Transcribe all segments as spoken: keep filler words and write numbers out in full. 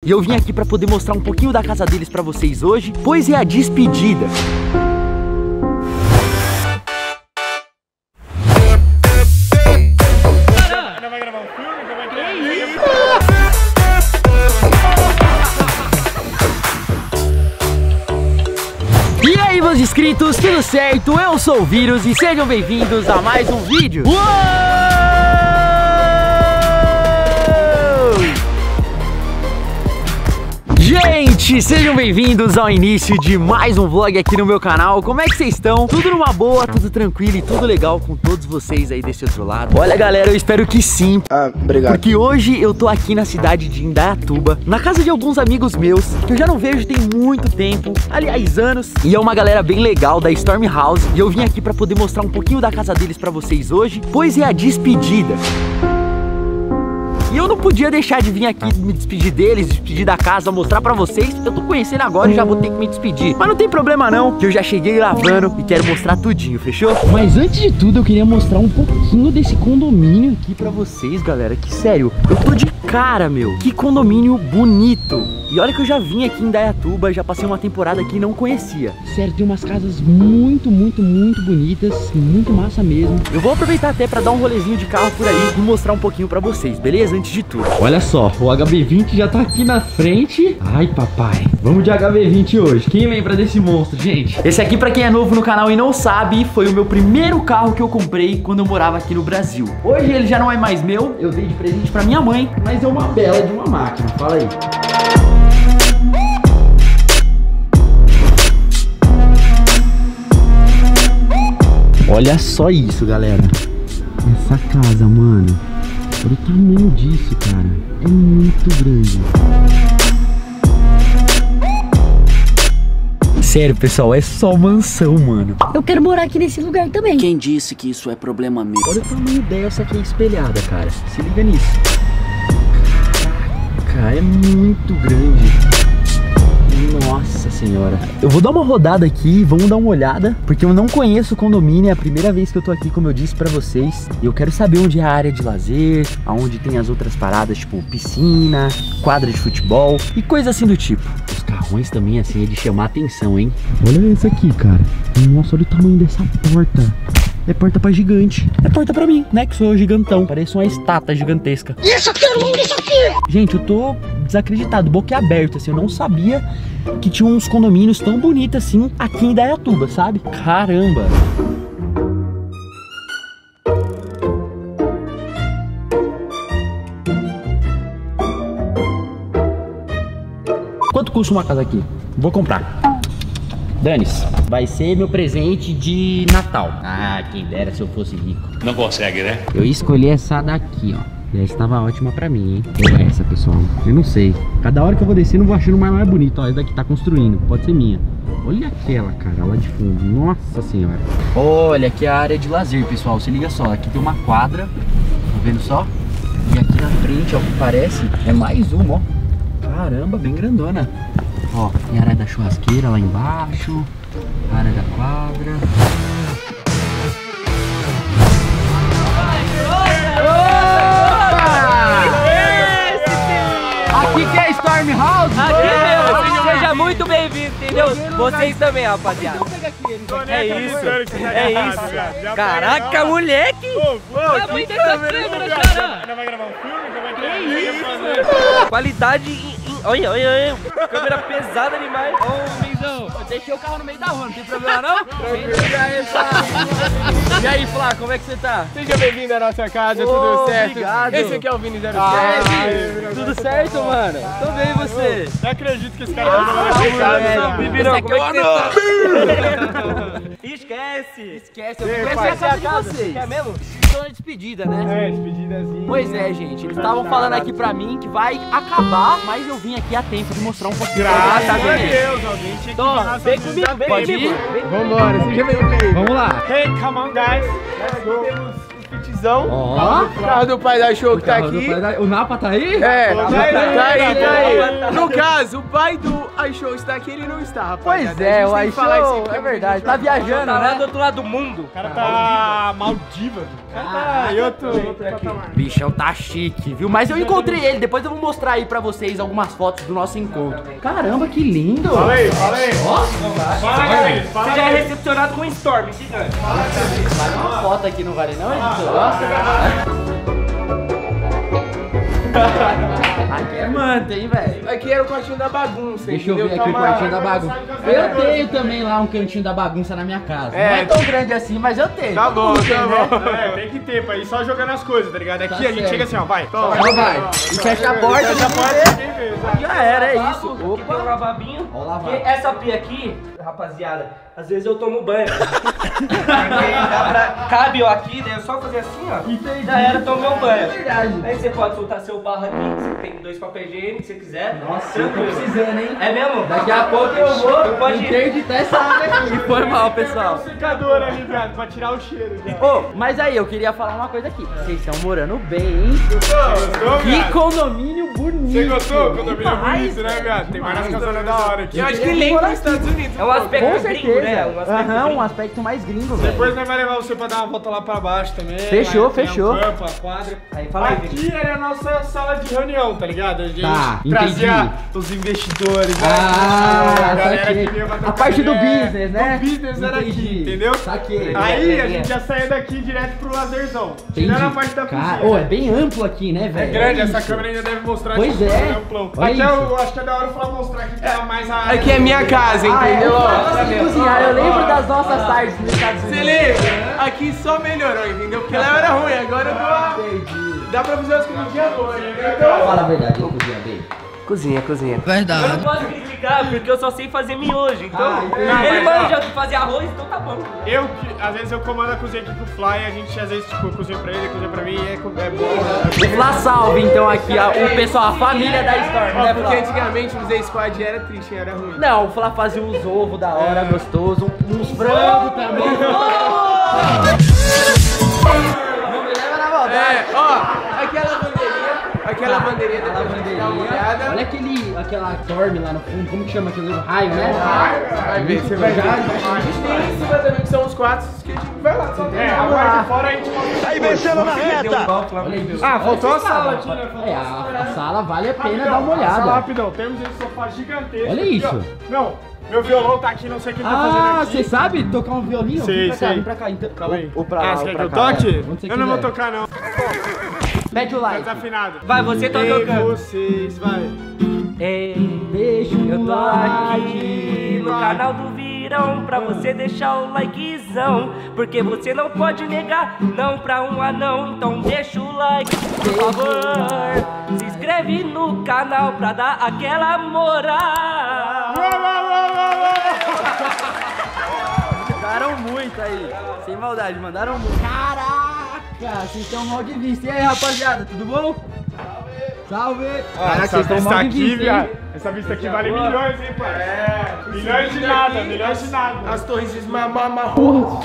E eu vim aqui pra poder mostrar um pouquinho da casa deles pra vocês hoje, pois é a despedida. E aí, meus inscritos, tudo certo? Eu sou o Vírus e sejam bem-vindos a mais um vídeo. Uou! Gente, sejam bem-vindos ao início de mais um vlog aqui no meu canal. Como é que vocês estão? Tudo numa boa, tudo tranquilo e tudo legal com todos vocês aí desse outro lado? Olha, galera, eu espero que sim. Ah, obrigado. Porque hoje eu tô aqui na cidade de Indaiatuba, na casa de alguns amigos meus, que eu já não vejo tem muito tempo, aliás, anos. E é uma galera bem legal da Storm House. E eu vim aqui pra poder mostrar um pouquinho da casa deles pra vocês hoje, pois é a despedida. E eu não podia deixar de vir aqui me despedir deles, despedir da casa, mostrar pra vocês. Eu tô conhecendo agora e já vou ter que me despedir. Mas não tem problema não, que eu já cheguei gravando e quero mostrar tudinho, fechou? Mas antes de tudo eu queria mostrar um pouquinho desse condomínio aqui pra vocês, galera. Que sério, eu tô de cara, meu. Que condomínio bonito. E olha que eu já vim aqui em Indaiatuba, já passei uma temporada aqui e não conhecia. Sério, tem umas casas muito, muito, muito bonitas, muito massa mesmo. Eu vou aproveitar até pra dar um rolezinho de carro por aí e mostrar um pouquinho pra vocês, beleza? Antes de tudo. Olha só, o H B vinte já tá aqui na frente. Ai, papai. Vamos de H B vinte hoje. Quem lembra desse monstro, gente? Esse aqui, pra quem é novo no canal e não sabe, foi o meu primeiro carro que eu comprei quando eu morava aqui no Brasil. Hoje ele já não é mais meu, eu dei de presente pra minha mãe, mas é uma bela de uma máquina. Fala aí. Olha só isso, galera. Essa casa, mano. Olha o tamanho disso, cara. É muito grande. Sério, pessoal, é só mansão, mano. Eu quero morar aqui nesse lugar também. Quem disse que isso é problema meu? Olha o tamanho dessa aqui espelhada, cara. Se liga nisso. Caraca, é muito grande. Nossa senhora. Eu vou dar uma rodada aqui, vamos dar uma olhada, porque eu não conheço o condomínio, é a primeira vez que eu tô aqui, como eu disse pra vocês. E eu quero saber onde é a área de lazer, aonde tem as outras paradas, tipo piscina, quadra de futebol e coisa assim do tipo. Os carrões também, assim, é de chamar atenção, hein? Olha esse aqui, cara. Nossa, olha o tamanho dessa porta. É porta pra gigante. É porta pra mim, né? Que sou gigantão. Parece uma estátua gigantesca. Isso aqui, irmão, isso aqui! Gente, eu tô desacreditado, boquiaberto, assim. Eu não sabia que tinha uns condomínios tão bonitos assim aqui em Indaiatuba, sabe? Caramba! Quanto custa uma casa aqui? Vou comprar. Dane-se, vai ser meu presente de Natal. Ah, quem dera se eu fosse rico. Não consegue, né? Eu escolhi essa daqui, ó. E essa estava ótima pra mim, hein? Ou essa, pessoal? Eu não sei. Cada hora que eu vou descendo, eu vou achando uma mais bonita. Ó, essa daqui tá construindo. Pode ser minha. Olha aquela, cara, lá de fundo. Nossa senhora. Olha, aqui é a área de lazer, pessoal. Se liga só. Aqui tem uma quadra. Tá vendo só? E aqui na frente, ó, que parece, é mais uma, ó. Caramba, bem grandona. Ó, tem a área da churrasqueira lá embaixo, a área da quadra. Opa! Aqui que é Storm House? Aqui mesmo, seja muito bem-vindo, entendeu? Vocês também, rapaziada. É isso, é isso. Caraca, moleque! Não vai gravar um filme? Qualidade em... Olha, olha, olha. Câmera pesada demais. Ô, Menzão, eu deixei o carro no meio da rua, não tem problema não? E aí, Flá, como é que você tá? Seja bem-vindo à nossa casa, Ô, tudo certo? Obrigado. Esse aqui é o Vini zero sete. Ah, tudo certo, mano? Tô bem, e você? Não acredito que esse cara vai Ah, jogar. Virou, como é que você tá? Esquece! Esquece, eu Ei, vou pai, conhecer a casa de vocês. Quer mesmo? Então é despedida, né? É, despedidazinha. Pois é, gente, eles estavam falando aqui pra mim que vai acabar, mas eu vim aqui a tempo de mostrar um pouquinho. Graças a Deus. Deus, alguém tinha que Então, vir nossa vem comigo, vem Pode comigo. ir? Vambora, seja bem-vindo. Vamos lá. Hey, come on, guys. Let's go. Temos um fitzão. Ó. O carro do pai da show que tá Carro do aqui. pai da- O Napa tá aí? É, tá aí, tá aí, tá aí. No caso, Mas o pai do iShow está aqui, ele não está, rapaziada. Pois é, o A gente tem que falar isso aí, iShow, porque é verdade, tá a gente viajando, Tá lá do né? outro lado do mundo. O cara tá Maldiva. O cara tá em outro, outro patamar. Bichão tá chique, viu? Mas eu encontrei ele, depois eu vou mostrar aí pra vocês algumas fotos do nosso encontro. Caramba, que lindo! Fala aí, fala aí. Fala aí, fala Você já é aí. recepcionado com um Storm, gigante. Faz uma foto aqui, não vale não, editor? Aqui é manta, hein, velho? Aqui era o quartinho da bagunça. Deixa eu entendeu? ver aqui o Calma quartinho lá. da bagunça. Eu tenho também lá um cantinho da bagunça na minha casa. É. Não é tão grande assim, mas eu tenho. Tá Todo bom, mundo tem, tá né? bom. É, tem que ter, pra ir só jogando as coisas, tá ligado? Aqui Tá a gente certo. chega assim, ó, vai. Toma, Então vai. E fecha a porta. Fecha a porta, ninguém vê, sabe? Já era, é isso. Aqui tem um Opa. lavabinho. Ó o lavabo. Porque essa pia aqui, rapaziada, às vezes eu tomo banho. Aí dá pra... Cabe ó, aqui, daí é só fazer assim, ó. Entendi. Já era, tomei um banho. É verdade. Aí você pode soltar seu barro aqui, você tem dois papéis higiênicos se você quiser. Nossa, eu tô tranquilo. precisando, hein? É mesmo? Daqui a pouco eu vou Pode ir. interditar essa área aqui. Foi mal, pessoal. Um secador ali, viado, pra tirar o cheiro. já. Ô, mas aí, eu queria falar uma coisa aqui. Vocês estão morando bem, hein? Gostou, Que viado? condomínio bonito. Você gostou? Condomínio Demais, bonito, né, viado? Tem várias demais. casonas da hora aqui. Eu acho que queria lembra morar dos Estados Unidos. É um aspecto Com gringo, certeza. né? Um aspecto Aham, gringo. um aspecto mais gringo, velho. Depois nós vai levar você pra dar uma volta lá pra baixo também. Fechou, Lá tem fechou. um campo, a quadra. Aí, fala aí, Aqui era a nossa sala de reunião, tá ligado? A gente Tá, trazia entendi. os investidores, né? Ah, a galera saquei. que vinha pra A trocar parte do ideia. business, né? Do business era aqui, Entendi. entendeu? Saquei. Aí a gente já saía daqui direto pro lazerzão. Tirando a parte da Cara, cozinha. ô, é bem amplo aqui, né, É velho? grande, Olha essa isso. câmera ainda deve mostrar. Pois tipo, é. amplão. Olha Aqui isso. eu acho que é da hora eu falar mostrar aqui que tá mais a área. Aqui é minha casa, Ah, é, entendeu? eu Ó, gosto de cozinhar, eu lembro das nossas tardes nos Estados Unidos. Você lembra? Aqui só melhorou, entendeu? Porque lá era ruim, agora eu dou uma... Entendi. Dá pra fazer as comidinhas boas, entendeu? Fala a verdade, eu cozinha bem. Cozinha, cozinha. Eu não posso criticar porque eu só sei fazer miojo, então Ah, entendi. ele Não, mas, manja de fazer arroz, então tá bom. Eu, que- às vezes eu comando a cozinha aqui pro Fly, a gente às vezes tipo, cozinha pra ele, cozinha pra mim e é, co- é bom. O Flá salve, então, aqui, ó, o pessoal, a família da Storm, Ó, né, porque Flá? antigamente o Z Squad era triste, era ruim. Não, o Flá fazia uns ovos da hora, gostoso, uns frangos também. Não me leva na maldade. É, ó, aquela bandeirinha, aquela bandeirinha, A depois a gente dá uma lavanderinha. olhada. Olha aquele, aquela dorme lá no fundo, como que chama aquele raio, né? Vai ver, você vai ver. A gente tem em cima também, que são os quartos que a gente vai lá. Só tem É, a parte de fora a gente mostra. Olha isso. Ah, faltou a Olha sala, essa tinha, faltou É, a a, sala. a sala vale a pena dar uma Sala olhada. rapidão, temos esse sofá gigantesco. Olha aqui, isso. ó. Não, meu violão tá aqui, não sei o que ele tá Ah, fazendo você aqui. sabe tocar um violino? Sei, vem pra cá, sei. vem pra cá. Então, Calma aí. ou pra ah, lá, você ou quer pra que eu cá. toque? Onde você Eu não vou quiser. tocar, não. Pede o Tá like. desafinado. Vai, você tá Ei, tocando. vocês, vai. Ei, Deixa o eu tô like. aqui no canal do Virão pra você deixar o likezão, porque você não pode negar não pra um anão, então deixa o like, por favor. Se inscreve no canal pra dar aquela moral. Mandaram muito aí. Sem maldade, mandaram muito. Caraca, vocês estão mal de vista. E aí, rapaziada, tudo bom? Salve! Caraca, Essa vocês estão vista mal de aqui, vista, hein? viado. Essa vista aqui vale milhões, hein, pai? É, milhões de nada, milhões de nada. As torres esmamarroas.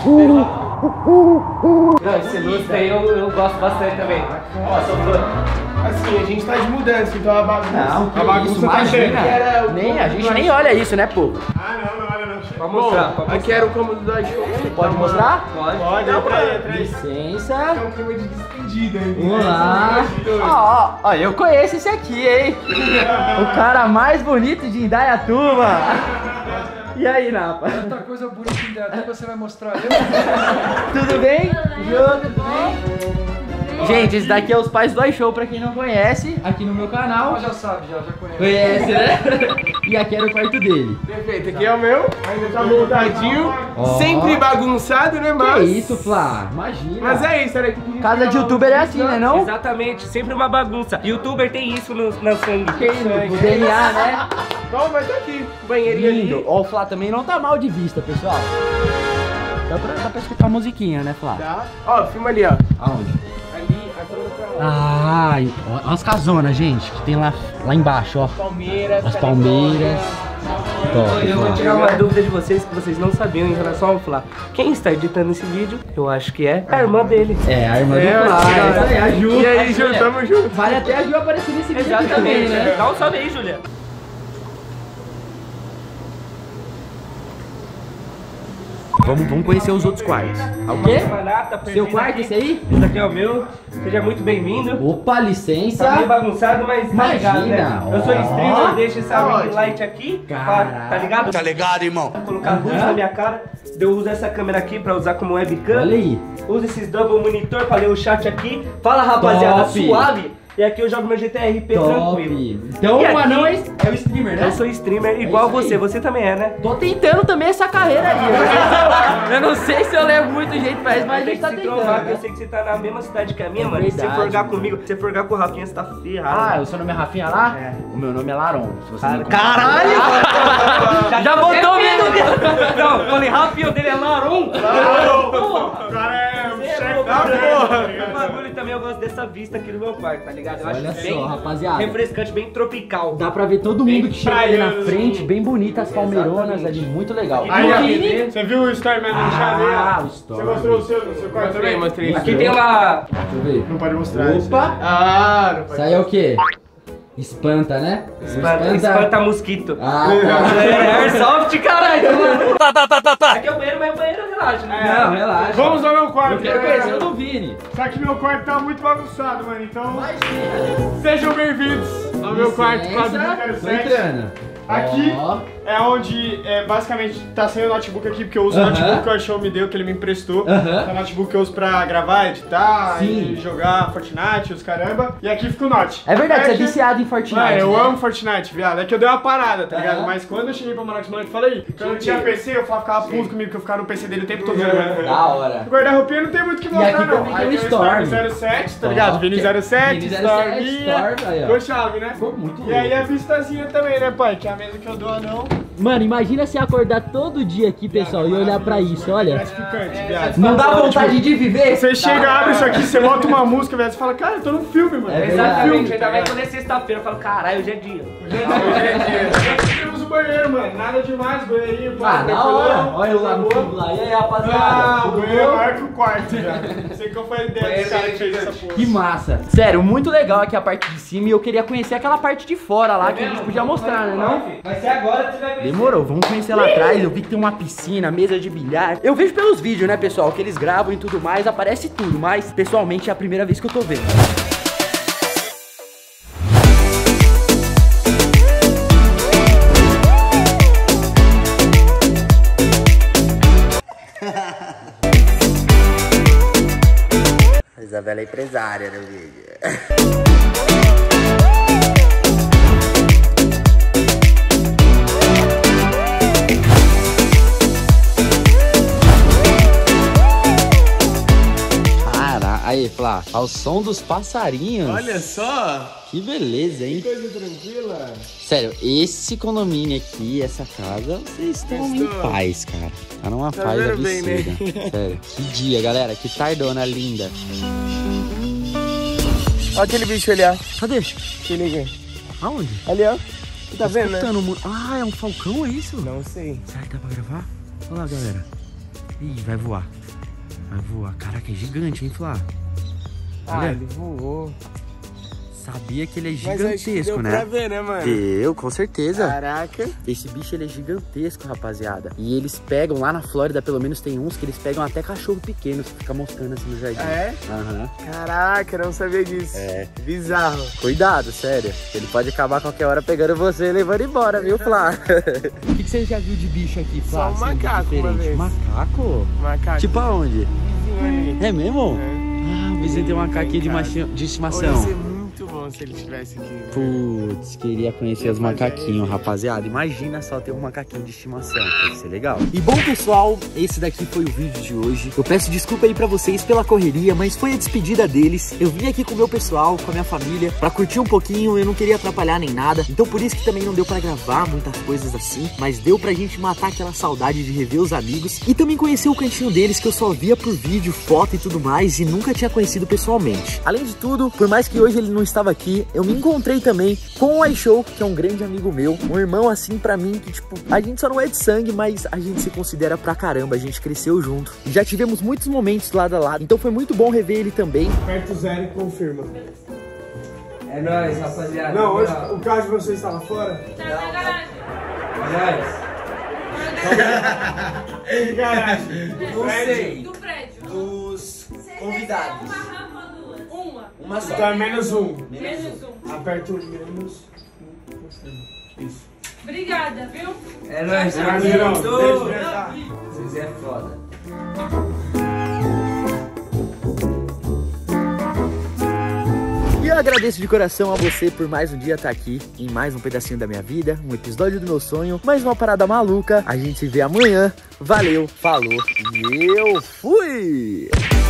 Não, esse lustre aí eu, eu gosto bastante também. Ó, sou fã. Assim, a gente tá de mudança, então a bagunça. Não, que A bagunça isso, tá imagina. cheia. Era o Nem, a cômodo gente do nem iShow. olha isso, né, pô? Ah, não, não olha não. Pode Bom, mostrar, pode aqui mostrar. era o cômodo do iShow. Pode mostrar? Pode. Pode, entra aí, entra aí. Licença. É um clima de despedida, hein? Vamos lá. Ó, ó, ó, eu conheço esse aqui, hein? O cara mais bonito de Indaiatuba. E aí, Napa? Outra coisa bonita em Indaiatuba você vai mostrar eu? Tudo bem? Jô, tudo bem? Gente, esse daqui é os pais do iShow, pra quem não conhece, aqui no meu canal. Ah, já sabe, já, já conhece. Conhece, né? E aqui era o quarto dele. Perfeito, aqui é o meu. Ainda tá montadinho. Ó. Sempre bagunçado, né, Que mas... isso, Flá? Imagina. Mas é isso, era aqui que a gente Casa de ficava youtuber é assim, né não? Exatamente, sempre uma bagunça. Youtuber tem isso no, na sangue. Que isso, o D N A, né? Bom, mas tá aqui, banheirinho Lindo. ali. Ó, o Flá também não tá mal de vista, pessoal. Dá pra, dá pra escutar a musiquinha, né, Flá? Tá? Ó, filma ali, ó. Aonde? Ali, a câmera pra lá. Ah, ó, ó as casonas, gente, que tem lá, lá embaixo, ó. Palmeiras, As palmeiras. Top, Eu vou Flá. tirar uma dúvida de vocês que vocês não sabiam em relação ao Flá. Quem está editando esse vídeo, eu acho que é a irmã dele. É, a irmã É, do Flá, é, é isso aí, a Ju. E aí, A Ju, Ju, tamo junto. Vale até a Ju aparecer nesse vídeo aqui também, Exatamente. né? Dá um salve aí, Julia. Vamos, vamos conhecer os outros quartos. O quê? Manata, Seu quarto, esse aí? Esse aqui é o meu. Seja muito bem-vindo. Opa, licença. Tá meio bagunçado, mas tá ligado, né? Imagina. Eu sou Ó. streamer, deixa essa Tá ring light aqui, pra- Caraca. tá ligado? Tá ligado, irmão? Vou colocar luz na minha cara. Eu uso essa câmera aqui pra usar como webcam. Olha aí. Uso esses double monitor pra ler o chat aqui. Fala, rapaziada, Top. suave. E aqui eu jogo meu G T R P tranquilo. Então E o aqui- anão é, é o streamer, né? Eu sou streamer igual isso aí. você, você também é, né? Tô tentando também essa carreira aí. Eu não sei se eu levo muito jeito pra isso, mas a Tem gente que tá se tentando. provar, que né? eu sei que você tá na mesma cidade que a minha, É mano. E se você verdade, forgar mano. comigo, se você forgar com o Rafinha, você tá ferrado. Ah, o seu nome é Rafinha lá? É. O meu nome é Laron. Se você me Caralho! Já botou medo. Não, falei, Rafinha, o dele é Laron. O cara é o Você é chefe louco, da né? porra. O bagulho também eu gosto dessa vista aqui no meu quarto, tá ligado? Eu Olha acho só, bem rapaziada. refrescante, bem tropical. Dá pra ver todo Bem mundo que chega ali na praiano, frente, assim. bem bonita, as palmeironas Exatamente. ali, muito legal. Aí, E ó, aqui- você viu o Starman no chá Ah, dele? o Storm. Você mostrou o seu, o seu quarto também? mostrei. Aqui tem uma... Deixa eu ver. Não pode mostrar isso. Opa! Ah, não Isso pode. aí é o quê? Espanta, né? Espanta, espanta mosquito. Ah, É, Airsoft, caralho, mano. Tá, tá, tá, tá, tá. Aqui é o banheiro, mas o banheiro relaxa, né? tá. Não, relaxa. Vamos ao meu quarto. Eu quero galera. conhecer o do Vini. Só que meu quarto tá muito bagunçado, mano. Então, sejam bem-vindos ao meu quarto quatro mil e Tô sete. entrando. Aqui Ó. é onde, é, basicamente, tá sem o notebook aqui, porque eu uso o Aham. notebook que o Archão me deu, que ele me emprestou. Aham. É o notebook que eu uso pra gravar, editar, Sim. e jogar Fortnite, os caramba. E aqui fica o Note. É verdade, você é que- viciado em Fortnite. Mano, eu né? amo Fortnite, viado. É que eu dei uma parada, tá ligado? Aham. Mas quando eu cheguei pra morar com esse moleque, falei, quando eu tinha P C, eu ficava puto comigo, que eu ficava no P C dele o tempo todo jogando. Da hora. O guarda-roupinha não tem muito o que mostrar, aqui não. também tem Aí o tem Storm. zero sete, tá Top. ligado? Vini zero sete, Vini zero sete, Storminha. Storm, aí, ó. Ficou chave, né? Ficou muito E louco. aí a vistazinha também, né, pai? Que é a mesa que eu dou anão. Mano, imagina se acordar todo dia aqui, pessoal, e olhar pra isso, olha. Gratificante, viado. Não dá vontade de viver? Você chega, abre isso aqui, você bota uma música, velho, você fala, cara, eu tô num filme, mano. É verdade. Exatamente, ainda mais quando é sexta-feira. Eu falo, caralho, hoje é dia. Aqui temos o banheiro, mano. Nada demais, banheirinho, pá, Ah, da hora. tranquilão. Olha eu lá no Boa. fundo lá. E aí, rapaziada? Ah, o Tudo banheiro é bom? maior que o quarto, já. Não sei qual foi a ideia do cara que fez essa porra. Que massa. Sério, muito legal aqui a parte de cima e eu queria conhecer aquela parte de fora lá que a gente podia mostrar, né não? Vai ser agora que você vai ver. Demorou, vamos conhecer lá atrás. Eu vi que tem uma piscina, mesa de bilhar. Eu vejo pelos vídeos, né, pessoal, que eles gravam e tudo mais, aparece tudo, mas pessoalmente é a primeira vez que eu tô vendo. A Isabela é empresária no vídeo. Cara, aí, Flá, ao som dos passarinhos. Olha só, Que beleza, hein? coisa tranquila. Sério, esse condomínio aqui, essa casa, vocês estão em Estou. paz, cara. Tá numa Tá paz vendo bem, né? absurda. Sério. Que dia, galera. Que tardona linda. Olha aquele bicho ali, ó. Cadê? Se liga. Aonde? Ali, ó. Você tá vendo, né? Escutando mu- Ah, é um falcão, é isso? Não sei. Será que dá pra gravar? Olha lá, galera. Ih, vai voar. Vai voar. Caraca, é gigante, hein, Flá? Ah, Olha. ele voou. Sabia que ele é Mas acho que gigantesco, deu né? pra ver, né, mano? Eu, com certeza. Caraca. Esse bicho, ele é gigantesco, rapaziada. E eles pegam, lá na Flórida, pelo menos tem uns que eles pegam até cachorro pequeno, que fica moscando assim no jardim. Ah, é? Aham. Caraca, eu não sabia disso. É. Bizarro. Cuidado, sério. Ele pode acabar qualquer hora pegando você e levando embora, viu, Flá? O que, que você já viu de bicho aqui, Flá? Só um assim, de macaco uma diferente? vez. Macaco? Macaco. Tipo aonde? vizinho ali. É mesmo? É. Ah, o vizinho tem um macaquinho de, machi- de Ia estimação. ser muito bom se ele estivesse aqui. Putz, queria conhecer os macaquinhos, rapaziada. Imagina só ter um macaquinho de estimação. Deve ser legal. E bom, pessoal, esse daqui foi o vídeo de hoje. Eu peço desculpa aí pra vocês pela correria, mas foi a despedida deles. Eu vim aqui com o meu pessoal, com a minha família, pra curtir um pouquinho. Eu não queria atrapalhar nem nada. Então por isso que também não deu pra gravar muitas coisas assim. Mas deu pra gente matar aquela saudade de rever os amigos. E também conhecer o cantinho deles, que eu só via por vídeo, foto e tudo mais. E nunca tinha conhecido pessoalmente. Além de tudo, por mais que hoje ele não estava aqui, eu me encontrei também com o iShow, que é um grande amigo meu, um irmão assim pra mim, que tipo, a gente só não é de sangue, mas a gente se considera pra caramba, a gente cresceu junto. E já tivemos muitos momentos lado a lado, então foi muito bom rever ele também. Perto zero e confirma. É nóis, rapaziada. Não, hoje o carro de vocês estava fora? Aliás, Que garagem? Não sei. Do prédio. Dos convidados. Uma rampa ou duas? Uma. Uma só. Então é menos um. Menos um. Aperta o menos. Isso. Obrigada, viu? É nóis, Prazeirão. Beijo, Beijo. Vocês é foda. E eu agradeço de coração a você por mais um dia estar aqui em mais um pedacinho da minha vida, um episódio do meu sonho, mais uma parada maluca. A gente se vê amanhã. Valeu, falou e eu fui!